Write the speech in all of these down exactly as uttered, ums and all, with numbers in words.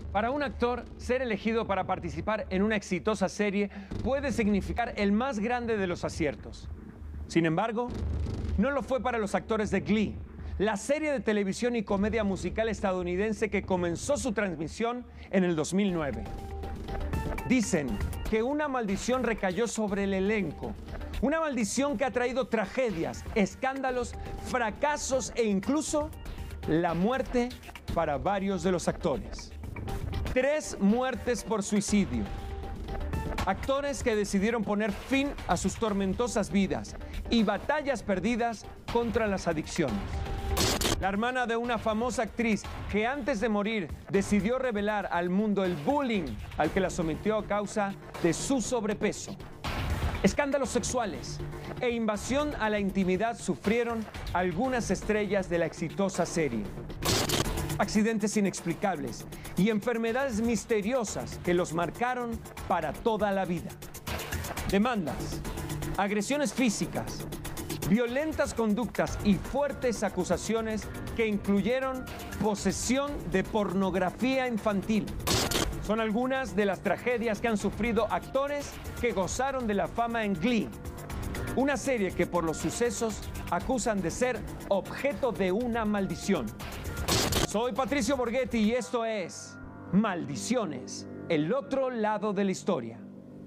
Para un actor, ser elegido para participar en una exitosa serie puede significar el más grande de los aciertos. Sin embargo, no lo fue para los actores de Glee, la serie de televisión y comedia musical estadounidense que comenzó su transmisión en el dos mil nueve. Dicen que una maldición recayó sobre el elenco, una maldición que ha traído tragedias, escándalos, fracasos e incluso la muerte para varios de los actores. Tres muertes por suicidio. Actores que decidieron poner fin a sus tormentosas vidas y batallas perdidas contra las adicciones. La hermana de una famosa actriz que antes de morir decidió revelar al mundo el bullying al que la sometió a causa de su sobrepeso. Escándalos sexuales e invasión a la intimidad sufrieron algunas estrellas de la exitosa serie. Accidentes inexplicables y enfermedades misteriosas que los marcaron para toda la vida. Demandas, agresiones físicas, violentas conductas y fuertes acusaciones que incluyeron posesión de pornografía infantil. Son algunas de las tragedias que han sufrido actores que gozaron de la fama en Glee, una serie que por los sucesos acusan de ser objeto de una maldición. Soy Patricio Borghetti y esto es Maldiciones, el otro lado de la historia.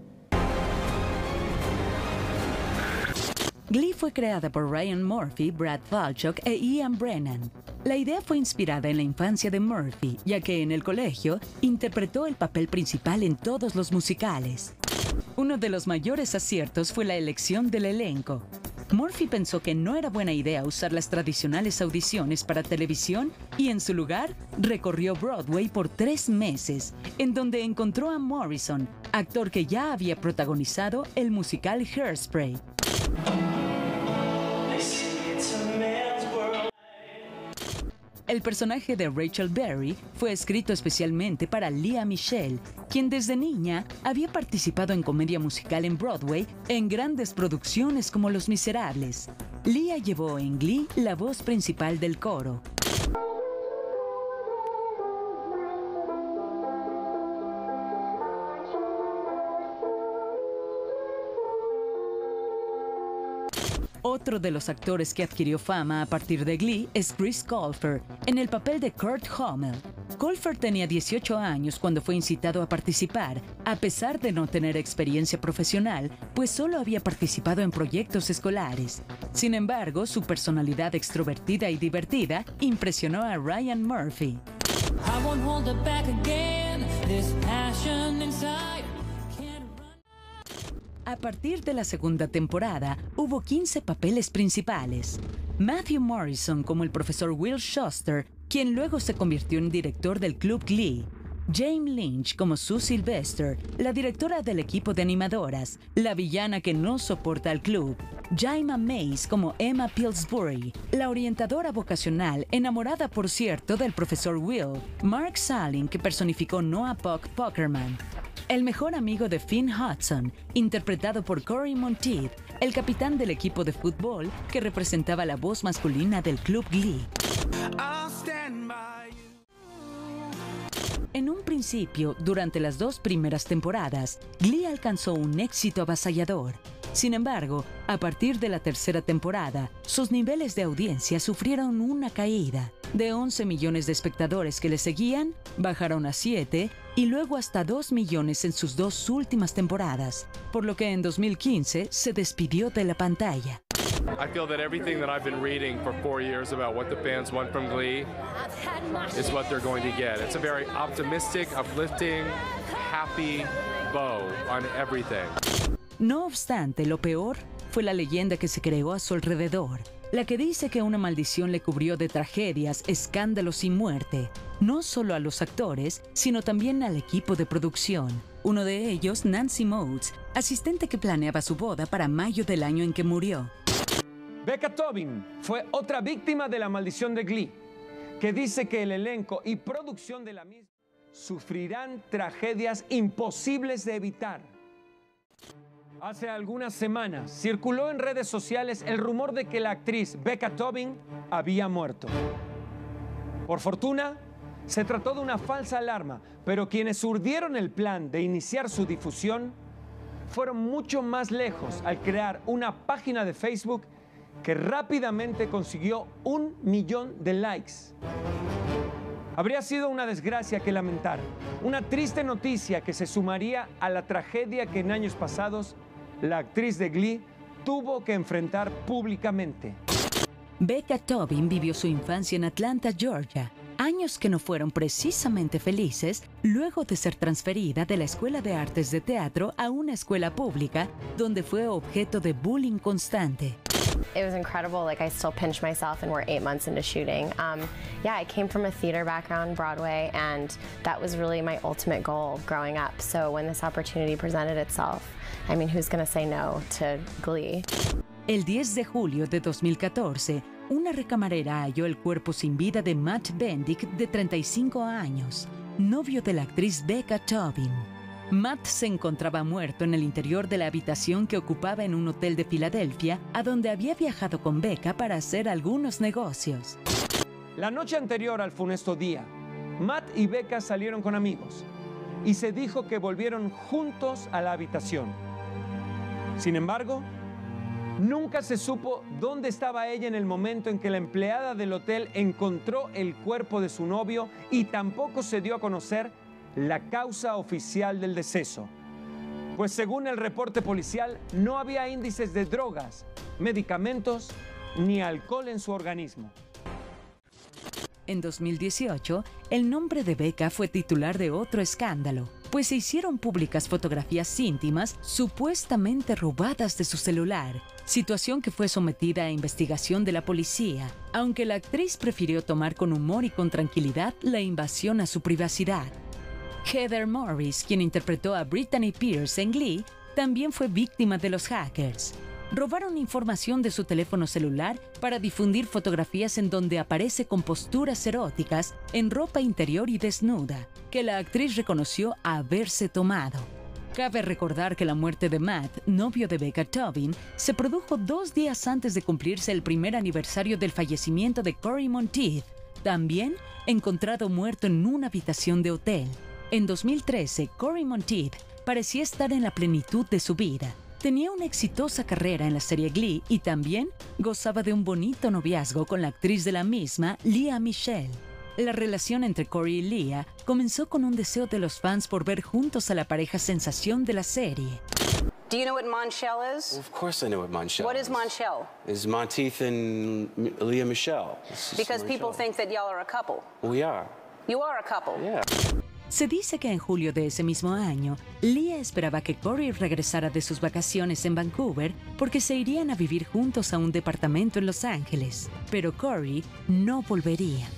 Glee fue creada por Ryan Murphy, Brad Falchuk e Ian Brennan. La idea fue inspirada en la infancia de Murphy, ya que en el colegio interpretó el papel principal en todos los musicales. Uno de los mayores aciertos fue la elección del elenco. Murphy pensó que no era buena idea usar las tradicionales audiciones para televisión y en su lugar recorrió Broadway por tres meses, en donde encontró a Morrison, actor que ya había protagonizado el musical Hairspray. El personaje de Rachel Berry fue escrito especialmente para Lea Michele, quien desde niña había participado en comedia musical en Broadway en grandes producciones como Los Miserables. Lea llevó en Glee la voz principal del coro. Otro de los actores que adquirió fama a partir de Glee es Chris Colfer, en el papel de Kurt Hummel. Colfer tenía dieciocho años cuando fue incitado a participar, a pesar de no tener experiencia profesional, pues solo había participado en proyectos escolares. Sin embargo, su personalidad extrovertida y divertida impresionó a Ryan Murphy. I won't hold it back again, this passion inside. A partir de la segunda temporada, hubo quince papeles principales. Matthew Morrison como el profesor Will Schuster, quien luego se convirtió en director del Club Glee. Jane Lynch como Sue Sylvester, la directora del equipo de animadoras, la villana que no soporta al club. Jayma Mays como Emma Pillsbury, la orientadora vocacional, enamorada por cierto del profesor Will. Mark Salling, que personificó Noah Puck Puckerman. El mejor amigo de Finn Hudson, interpretado por Cory Monteith, el capitán del equipo de fútbol que representaba la voz masculina del Club Glee. En un principio, durante las dos primeras temporadas, Glee alcanzó un éxito avasallador. Sin embargo, a partir de la tercera temporada, sus niveles de audiencia sufrieron una caída. De once millones de espectadores que le seguían, bajaron a siete y luego hasta dos millones en sus dos últimas temporadas, por lo que en dos mil quince se despidió de la pantalla. I feel that everything that I've been reading for four years about what the fans want from Glee is what they're going to get. It's a very optimistic, uplifting, happy bow on everything. No obstante, lo peor fue la leyenda que se creó a su alrededor, la que dice que una maldición le cubrió de tragedias, escándalos y muerte, no solo a los actores, sino también al equipo de producción. Uno de ellos, Nancy Motes, asistente que planeaba su boda para mayo del año en que murió. Becca Tobin fue otra víctima de la maldición de Glee, que dice que el elenco y producción de la misma sufrirán tragedias imposibles de evitar. Hace algunas semanas circuló en redes sociales el rumor de que la actriz Becca Tobin había muerto. Por fortuna, Se trató de una falsa alarma, pero quienes urdieron el plan de iniciar su difusión fueron mucho más lejos al crear una página de Facebook que rápidamente consiguió un millón de likes. Habría sido una desgracia que lamentar, una triste noticia que se sumaría a la tragedia que en años pasados la actriz de Glee tuvo que enfrentar públicamente. Becca Tobin vivió su infancia en Atlanta, Georgia, años que no fueron precisamente felices luego de ser transferida de la Escuela de Artes de Teatro a una escuela pública donde fue objeto de bullying constante. It was incredible. Like, I still pinch myself, and we're eight months into shooting. Um, yeah, I came from a theater background, Broadway, and that was really my ultimate goal growing up. So when this opportunity presented itself, I mean, who's going to say no to Glee? El diez de julio de dos mil catorce, una recamarera halló el cuerpo sin vida de Matt Bendick, de treinta y cinco años, novio de la actriz Becca Tobin. Matt se encontraba muerto en el interior de la habitación que ocupaba en un hotel de Filadelfia, a donde había viajado con Becca para hacer algunos negocios. La noche anterior al funesto día, Matt y Becca salieron con amigos y se dijo que volvieron juntos a la habitación. Sin embargo, nunca se supo dónde estaba ella en el momento en que la empleada del hotel encontró el cuerpo de su novio, y tampoco se dio a conocer la causa oficial del deceso, pues según el reporte policial no había índices de drogas, medicamentos ni alcohol en su organismo. En dos mil dieciocho, el nombre de Becca fue titular de otro escándalo, pues se hicieron públicas fotografías íntimas supuestamente robadas de su celular, situación que fue sometida a investigación de la policía, aunque la actriz prefirió tomar con humor y con tranquilidad la invasión a su privacidad. Heather Morris, quien interpretó a Brittany Pierce en Glee, también fue víctima de los hackers. Robaron información de su teléfono celular para difundir fotografías en donde aparece con posturas eróticas, en ropa interior y desnuda, que la actriz reconoció haberse tomado. Cabe recordar que la muerte de Matt, novio de Becca Tobin, se produjo dos días antes de cumplirse el primer aniversario del fallecimiento de Cory Monteith, también encontrado muerto en una habitación de hotel. En dos mil trece, Cory Monteith parecía estar en la plenitud de su vida. Tenía una exitosa carrera en la serie Glee y también gozaba de un bonito noviazgo con la actriz de la misma, Lea Michele. La relación entre Cory y Lea comenzó con un deseo de los fans por ver juntos a la pareja sensación de la serie. Do you know what Monshell is? Well, of course I know what Monshell What is. is Monshell? It's Monteith and M- Lea Michele. It's just Because people Monshell. think that y'all are a couple. We are. You are a couple. Yeah. Se dice que en julio de ese mismo año, Lea esperaba que Cory regresara de sus vacaciones en Vancouver porque se irían a vivir juntos a un departamento en Los Ángeles, pero Cory no volvería.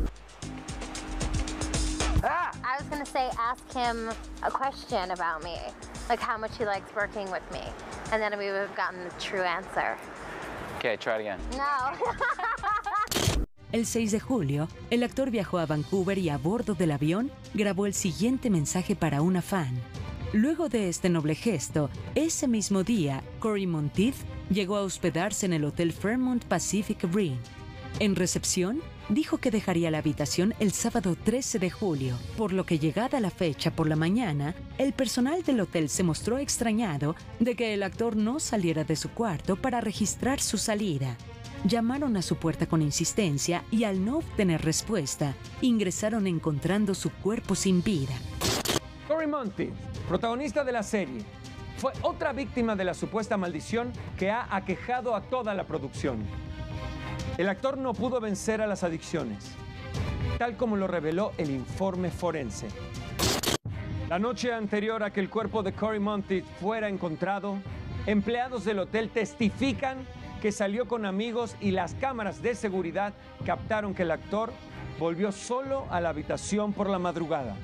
Ah! I was gonna say, ask him a question about me, like how much he likes working with me, and then we would have gotten the true answer. Okay, try it again. No. El seis de julio, el actor viajó a Vancouver y a bordo del avión grabó el siguiente mensaje para una fan. Luego de este noble gesto, ese mismo día, Cory Monteith llegó a hospedarse en el Hotel Fairmont Pacific Inn. En recepción, dijo que dejaría la habitación el sábado trece de julio, por lo que llegada la fecha por la mañana, el personal del hotel se mostró extrañado de que el actor no saliera de su cuarto para registrar su salida. Llamaron a su puerta con insistencia y al no obtener respuesta, ingresaron encontrando su cuerpo sin vida. Cory Monteith, protagonista de la serie, fue otra víctima de la supuesta maldición que ha aquejado a toda la producción. El actor no pudo vencer a las adicciones, tal como lo reveló el informe forense. La noche anterior a que el cuerpo de Cory Monteith fuera encontrado, empleados del hotel testifican que salió con amigos y las cámaras de seguridad captaron que el actor volvió solo a la habitación por la madrugada.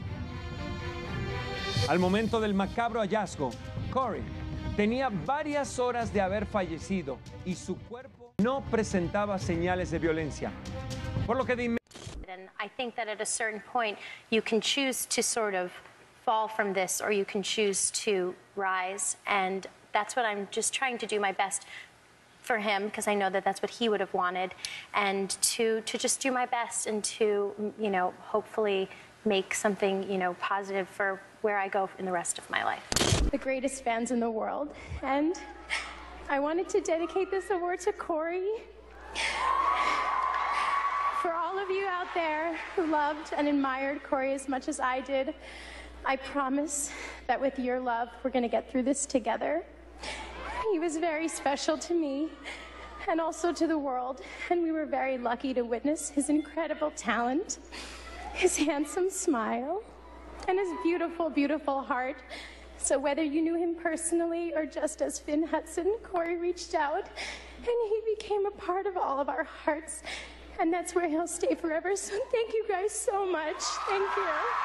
Al momento del macabro hallazgo, Cory tenía varias horas de haber fallecido y su cuerpo no presentaba señales de violencia, por lo que de And I think that at a certain point you can choose to sort of fall from this or you can choose to rise, and that's what I'm just trying to do my best for for him, because I know that that's what he would have wanted, and to to just do my best and to, you know, hopefully make something, you know, positive for where I go in the rest of my life. The greatest fans in the world, and I wanted to dedicate this award to Corey. For all of you out there who loved and admired Corey as much as I did, I promise that with your love, we're going to get through this together. He was very special to me and also to the world, and we were very lucky to witness his incredible talent, his handsome smile, and his beautiful, beautiful heart. So whether you knew him personally or just as Finn Hudson, Corey reached out, and he became a part of all of our hearts, and that's where he'll stay forever. So thank you guys so much. Thank you.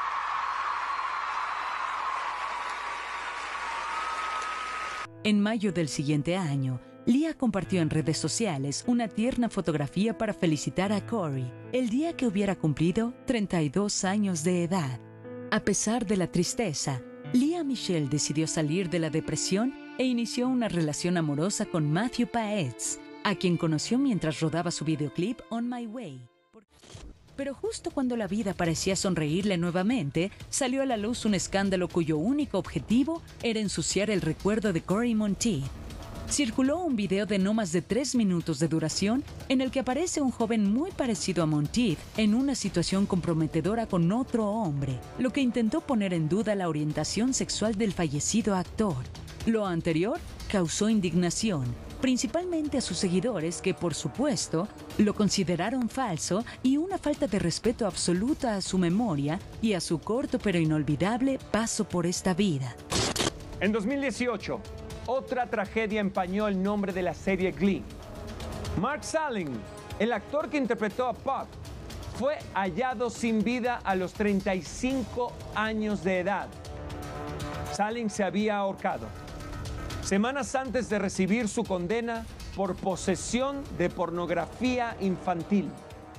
En mayo del siguiente año, Leah compartió en redes sociales una tierna fotografía para felicitar a Corey el día que hubiera cumplido treinta y dos años de edad. A pesar de la tristeza, Lea Michele decidió salir de la depresión e inició una relación amorosa con Matthew Paetz, a quien conoció mientras rodaba su videoclip On My Way. Pero justo cuando la vida parecía sonreírle nuevamente, salió a la luz un escándalo cuyo único objetivo era ensuciar el recuerdo de Corey Monteith. Circuló un video de no más de tres minutos de duración en el que aparece un joven muy parecido a Monteith en una situación comprometedora con otro hombre, lo que intentó poner en duda la orientación sexual del fallecido actor. Lo anterior causó indignación, principalmente a sus seguidores que, por supuesto, lo consideraron falso y una falta de respeto absoluta a su memoria y a su corto pero inolvidable paso por esta vida. En dos mil dieciocho, otra tragedia empañó el nombre de la serie Glee. Mark Salling, el actor que interpretó a Puck, fue hallado sin vida a los treinta y cinco años de edad. Salling se había ahorcado semanas antes de recibir su condena por posesión de pornografía infantil.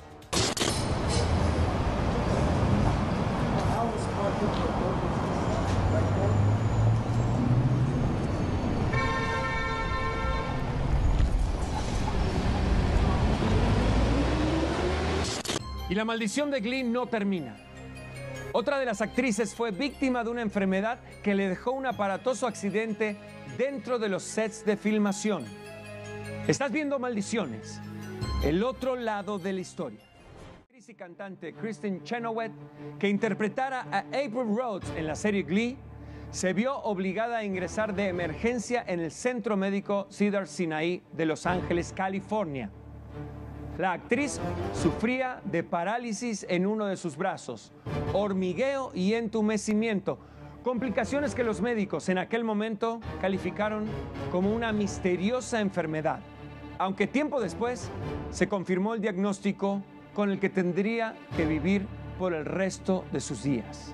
Y la maldición de Glee no termina. Otra de las actrices fue víctima de una enfermedad que le dejó un aparatoso accidente dentro de los sets de filmación. Estás viendo Maldiciones, el otro lado de la historia. La actriz y cantante Kristin Chenoweth, que interpretara a April Rhodes en la serie Glee, se vio obligada a ingresar de emergencia en el Centro Médico Cedars-Sinai de Los Ángeles, California. La actriz sufría de parálisis en uno de sus brazos, hormigueo y entumecimiento, complicaciones que los médicos en aquel momento calificaron como una misteriosa enfermedad, aunque tiempo después se confirmó el diagnóstico con el que tendría que vivir por el resto de sus días.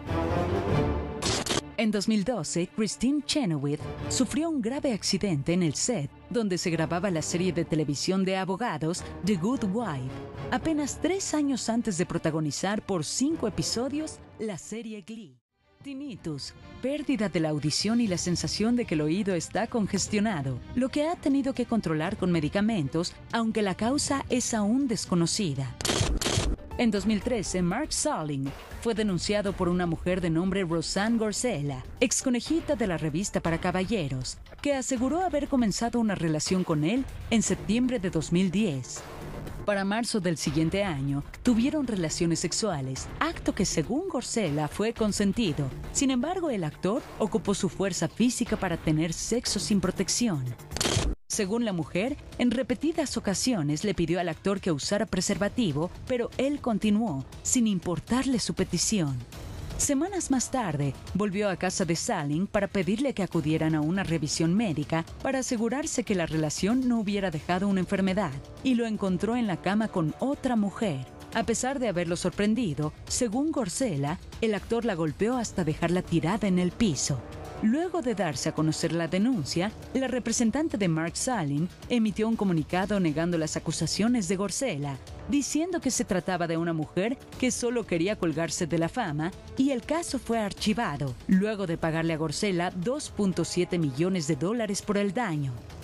En dos mil doce, Kristin Chenoweth sufrió un grave accidente en el set donde se grababa la serie de televisión de abogados The Good Wife, apenas tres años antes de protagonizar por cinco episodios la serie Glee. Tinnitus, pérdida de la audición y la sensación de que el oído está congestionado, lo que ha tenido que controlar con medicamentos, aunque la causa es aún desconocida. En dos mil trece, Mark Salling fue denunciado por una mujer de nombre Roseanne Gorsella, ex conejita de la revista para caballeros, que aseguró haber comenzado una relación con él en septiembre de dos mil diez. Para marzo del siguiente año, tuvieron relaciones sexuales, acto que según Gorsella fue consentido. Sin embargo, el actor ocupó su fuerza física para tener sexo sin protección. Según la mujer, en repetidas ocasiones le pidió al actor que usara preservativo, pero él continuó, sin importarle su petición. Semanas más tarde, volvió a casa de Salling para pedirle que acudieran a una revisión médica para asegurarse que la relación no hubiera dejado una enfermedad, y lo encontró en la cama con otra mujer. A pesar de haberlo sorprendido, según Gorsella, el actor la golpeó hasta dejarla tirada en el piso. Luego de darse a conocer la denuncia, la representante de Mark Salling emitió un comunicado negando las acusaciones de Gorsella, diciendo que se trataba de una mujer que solo quería colgarse de la fama, y el caso fue archivado, luego de pagarle a Gorsella dos punto siete millones de dólares por el daño.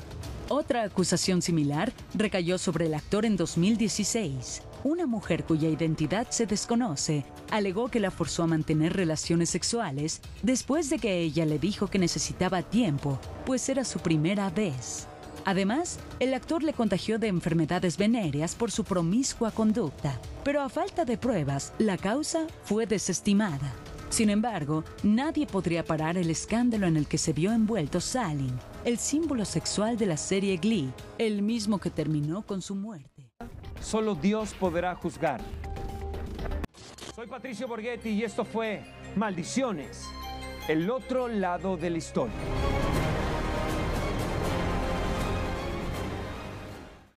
Otra acusación similar recayó sobre el actor en dos mil dieciséis. Una mujer cuya identidad se desconoce alegó que la forzó a mantener relaciones sexuales después de que ella le dijo que necesitaba tiempo, pues era su primera vez. Además, el actor le contagió de enfermedades venéreas por su promiscua conducta, pero a falta de pruebas, la causa fue desestimada. Sin embargo, nadie podría parar el escándalo en el que se vio envuelto Salin, el símbolo sexual de la serie Glee, el mismo que terminó con su muerte. Solo Dios podrá juzgar. Soy Patricio Borghetti y esto fue Maldiciones, el otro lado de la historia.